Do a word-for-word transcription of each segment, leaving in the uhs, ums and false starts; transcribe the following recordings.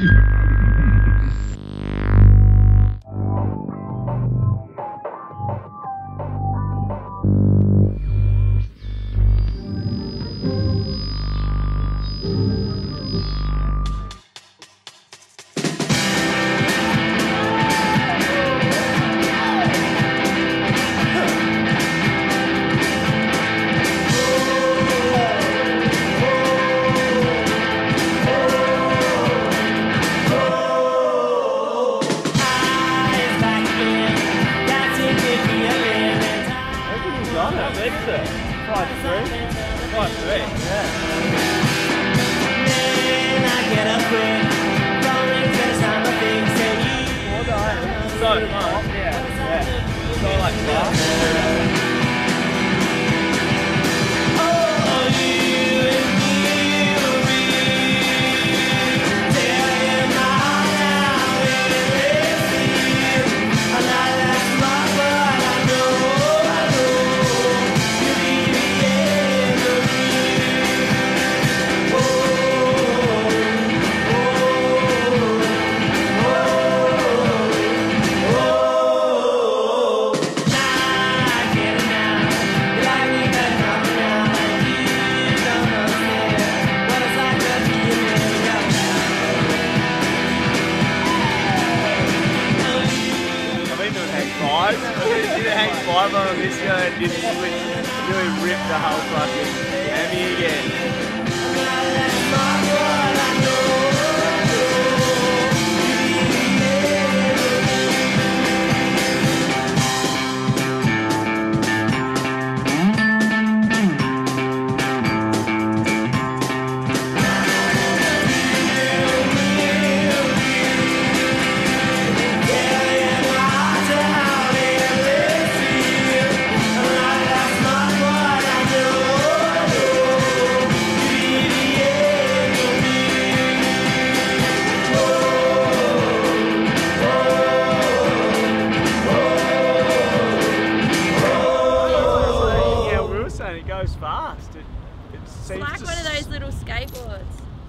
Fast. It, it seems it's like to one of those little skateboards.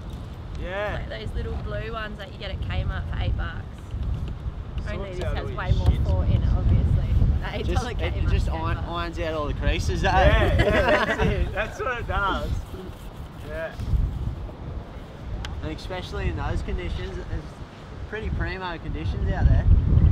Yeah. Like those little blue ones that you get at Kmart for eight bucks. Only this has way shit. more thought in it, obviously. The eight just, dollar it, Kmart it just skateboard. iron, irons out all the creases, eh? Yeah, yeah, that's it. That's what it does. Yeah. And especially in those conditions, there's pretty primo conditions out there.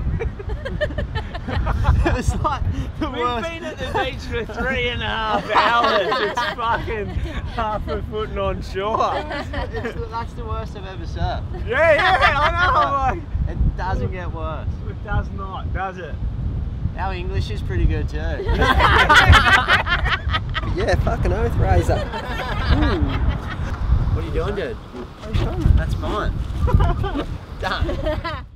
It was like the We've worst. been at the beach for three and a half hours. It's fucking half a foot and on shore. It's, it's, that's the worst I've ever surfed. Yeah, yeah, I know. I'm like, it doesn't get worse. It does not, does it? Our English is pretty good too. Yeah, fucking oath razor. What are you doing, dude? That's mine. Done.